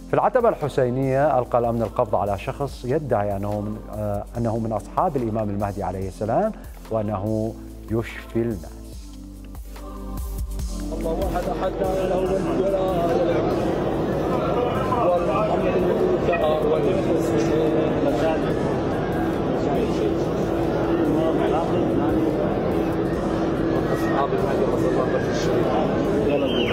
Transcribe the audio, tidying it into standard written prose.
في العتبة الحسينية ألقى الأمن القبض على شخص يدعي أنه من أصحاب الإمام المهدي عليه السلام وأنه يشفي الناس. الله وحد حتى له الجلال والحمد لله أصحاب المهدي صلى الله عليه وسلم.